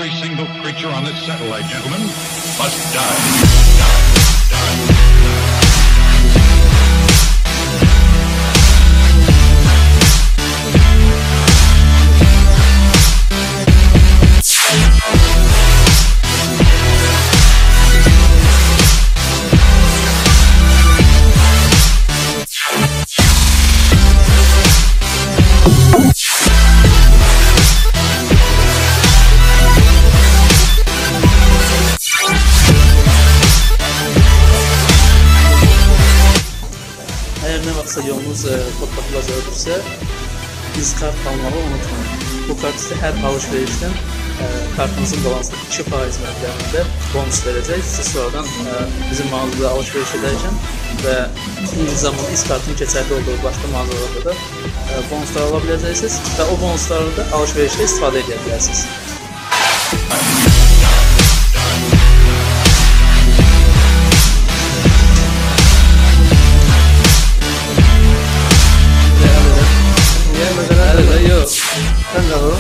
Every single creature on this satellite, gentlemen, must die. Eğer ne vaxtsa yolunuz Torpaq Plaza'dırsa, biz kart almağı unutmayın. Bu kart sizə hər alış-verişdən kartınızın balansında 2% məbləğində bonus verəcək. Siz sonradan bizim mağazada alış-veriş edərkən və eyni zamanda iz kartının keçərli olduğu başqa mağazalarda da bonuslar ala biləcəksiniz və o bonusları da alış-verişdə istifadə edə bilərsiniz. Yok. Sen de alalım.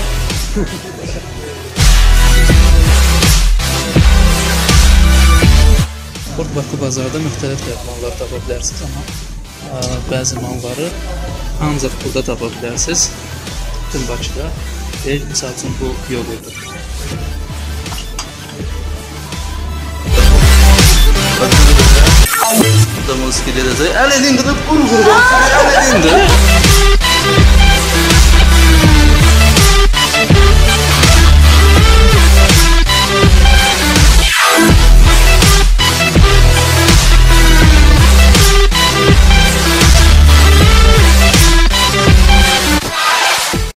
Torpaq bazarda müxtəlif mallar tapa bilərsiniz, amma bəzi malları ancaq burada tapa bilərsiniz. Bütün Bakıda. Misal üçün bu yoğurdur. Burada musiqi edəcək. Əl edindir, quru-quru. Əl edindir.